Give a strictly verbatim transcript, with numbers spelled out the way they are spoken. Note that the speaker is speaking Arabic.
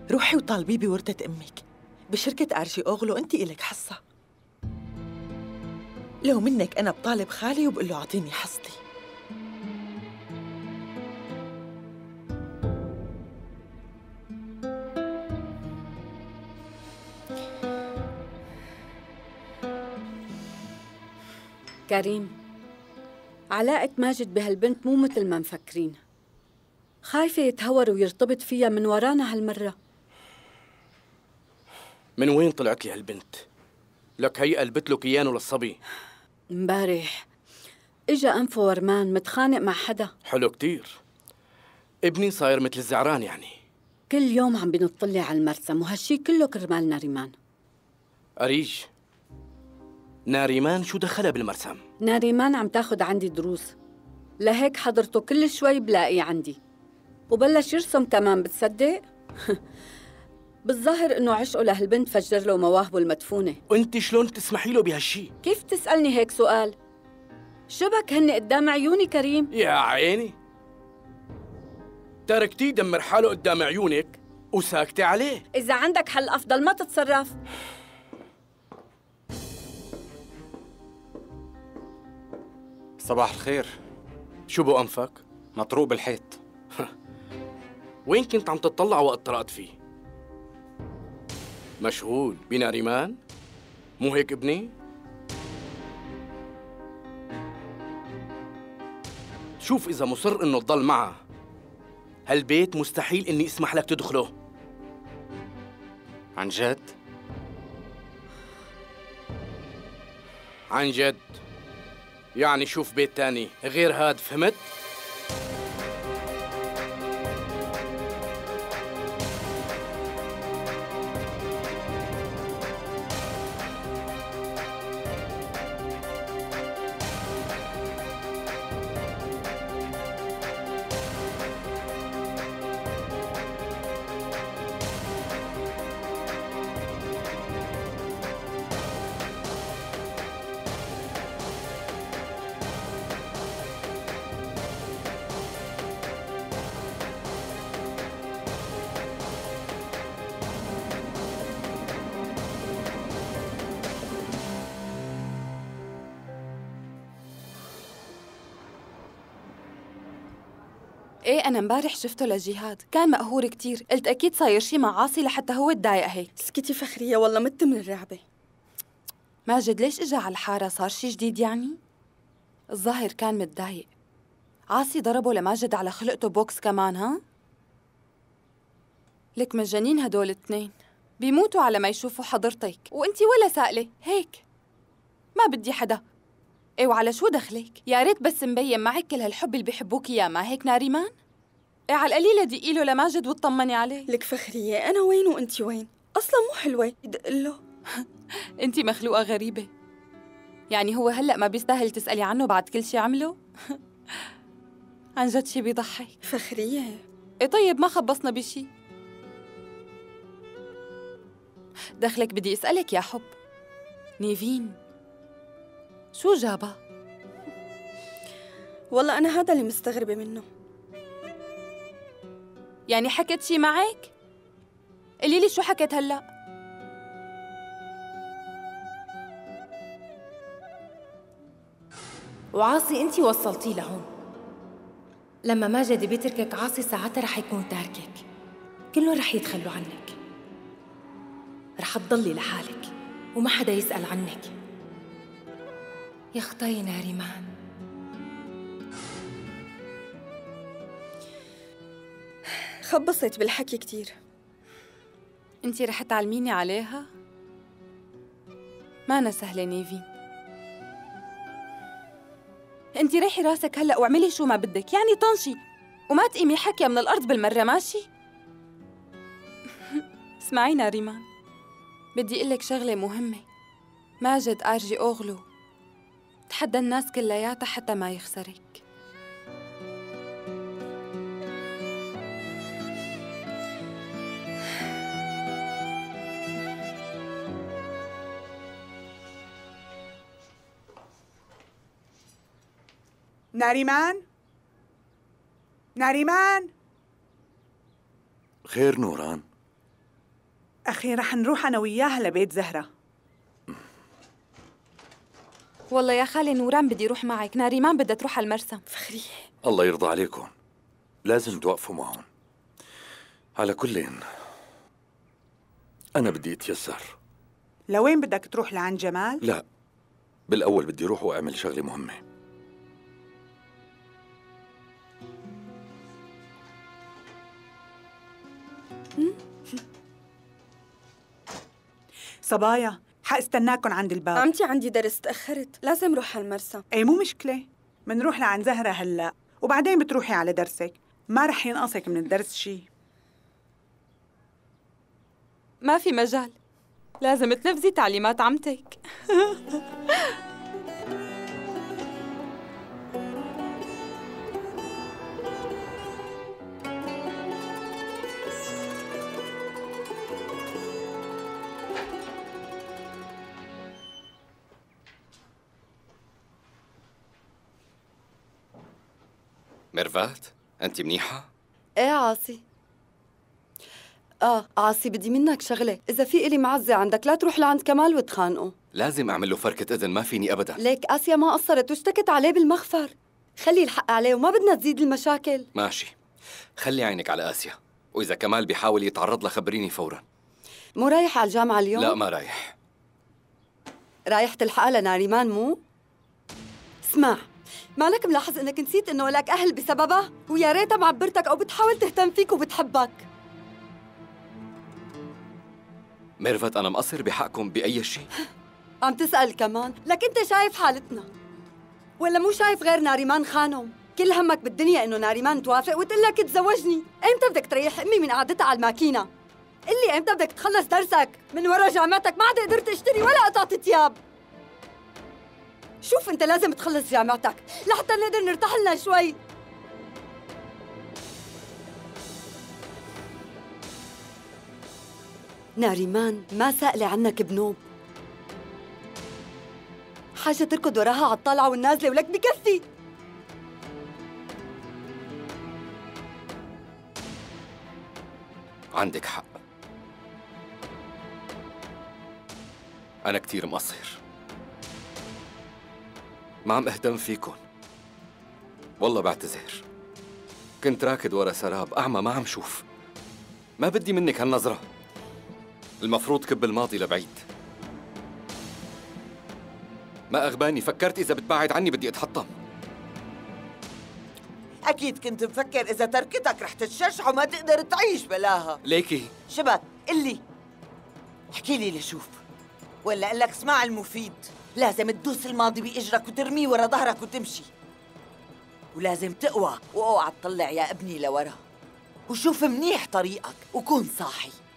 روحي وطالبيه بورثة أمك بشركة أرجي أوغلو، أنت إلك حصة. لو منك أنا بطالب خالي وبقول له أعطيني حصتي. كريم، علاقة ماجد بهالبنت مو مثل ما مفكرين. خايفة يتهور ويرتبط فيها من ورانا هالمرة. من وين طلعت لي هالبنت؟ لك هي قلبت له كيانه للصبي. امبارح اجا انفه ورمان متخانق مع حدا. حلو كتير. ابني صاير مثل الزعران يعني. كل يوم عم بنطلع على المرسم وهالشي كله كرمال ناريمان. أريج، ناريمان شو دخلها بالمرسم؟ ناريمان عم تاخد عندي دروس، لهيك حضرته كل شوي بلاقيه عندي، وبلش يرسم كمان. بتصدق؟ بالظاهر انه عشقه لهالبنت فجر له مواهبه المدفونه. وانت شلون تسمحي له بهالشي؟ كيف تسألني هيك سؤال؟ شبك هن قدام عيوني كريم. يا عيني، تركتيه يدمر حاله قدام عيونك وساكتة عليه. إذا عندك حل أفضل ما تتصرف. صباح الخير. شو بو أنفك؟ مطروق بالحيط. وين كنت عم تطلع وقت طرقت فيه؟ مشغول بناريمان؟ مو هيك ابني؟ شوف إذا مصر إنه تضل معها، هالبيت مستحيل إني اسمح لك تدخله. عن جد؟ عن جد. يعني شوف بيت تاني غير هاد، فهمت؟ ايه انا امبارح شفته لجهاد، كان مقهور كتير، قلت اكيد صاير شي مع عاصي لحتى هو تضايق هيك. اسكتي فخرية، والله مت من الرعبة. ماجد ليش اجى على الحارة؟ صار شي جديد يعني؟ الظاهر كان متضايق. عاصي ضربه لماجد على خلقته بوكس كمان. ها؟ لك مجانين هدول الاثنين، بيموتوا على ما يشوفوا حضرتك، وانتي ولا سائلة هيك. ما بدي حدا. ايه وعلى شو دخلك؟ يا ريت بس مبين معك كل هالحب اللي بيحبوك اياه، ما هيك ناريمان؟ ايه على القليلة دقي له لماجد وتطمني عليه. لك فخرية، أنا وين وأنتي وين؟ أصلاً مو حلوة يدق له. انتي مخلوقة غريبة. يعني هو هلأ ما بيستاهل تسألي عنه بعد كل شي عمله؟ عن جد شي بيضحك. فخرية ايه طيب ما خبصنا بشي. دخلك بدي اسألك يا حب، نيفين شو جابها؟ والله أنا هذا اللي مستغربة منه. يعني حكت شي معك؟ قولي لي شو حكت هلأ؟ وعاصي انتي وصلتيه لهون. لما ماجد بيتركك عاصي ساعتها رح يكون تاركك، كلهم رح يتخلوا عنك، رح تضلي لحالك وما حدا يسأل عنك. يا اختي ناريمان، خبصت بالحكي كتير. انتي رح تعلميني عليها؟ ما أنا سهلة نيفين. انتي ريحي راسك هلأ واعملي شو ما بدك، يعني طنشي وما تقيمي حكي من الأرض بالمرة، ماشي؟ اسمعي ناريمان، بدي أقلك شغلة مهمة. ماجد أرجي أوغلو تحدى الناس كلياتها حتى ما يخسرك. ناريمان؟ ناريمان؟ خير نوران؟ أخي رح نروح أنا وياها لبيت زهرة. والله يا خالي نوران بدي روح معك، ناريمان بدها تروح على المرسى. فخرية الله يرضى عليكم، لازم توقفوا معهم. على كلين أنا بدي أتيسر. لوين بدك تروح لعند جمال؟ لا، بالأول بدي أروح وأعمل شغلة مهمة. صبايا حاستناكن عند الباب. عمتي عندي درس تأخرت، لازم روح على المرسى. ايه مو مشكلة، منروح لعند زهرة هلأ وبعدين بتروحي على درسك، ما رح ينقصك من الدرس شي. ما في مجال، لازم تنفذي تعليمات عمتك. ميرفات، أنت منيحة؟ ايه عاصي. اه عاصي، بدي منك شغله، اذا في إلي معزه عندك لا تروح لعند كمال وتخانقوا. لازم أعمل له فركة إذن، ما فيني أبداً. ليك آسيا ما قصرت واشتكت عليه بالمخفر. خلي الحق عليه وما بدنا تزيد المشاكل. ماشي، خلي عينك على آسيا، وإذا كمال بيحاول يتعرض لها خبريني فوراً. مو رايح على الجامعة اليوم؟ لا ما رايح. رايح تلحقها لناريمان مو؟ اسمع، مالك ملاحظ انك نسيت انه لك اهل بسببها؟ ويا ريتها معبرتك او بتحاول تهتم فيك وبتحبك. ميرفت، أنا مقصر بحقكم بأي شيء؟ عم تسأل كمان؟ لك انت شايف حالتنا ولا مو شايف غير ناريمان خانم؟ كل همك بالدنيا انه ناريمان توافق وتقول لك تزوجني. امتى بدك تريح امي من قعدتها على الماكينه؟ قل لي امتى بدك تخلص درسك؟ من ورا جامعتك ما عاد قدرت اشتري ولا قطعة ثياب. شوف انت لازم تخلص جامعتك لحتى نقدر نرتاح لنا شوي. ناريمان ما سائلة عنك بنوب، حاجة تركض وراها على الطالعة والنازلة ولك بكفي. عندك حق، أنا كتير مقصر، ما عم أهتم فيكن. والله بعتذر، كنت راكد ورا سراب أعمى ما عم شوف. ما بدي منك هالنظرة، المفروض كب الماضي لبعيد. ما أغباني، فكرت إذا بتبعد عني بدي أتحطم. أكيد كنت مفكر إذا تركتك رح تتشجع وما تقدر تعيش بلاها. ليكي شبك قلي، احكي لي لشوف، ولا قال لك اسمع المفيد. لازم تدوس الماضي بإجرك وترميه ورا ظهرك وتمشي، ولازم تقوى واوعى تطلع يا ابني لورا، وشوف منيح طريقك وكون صاحي.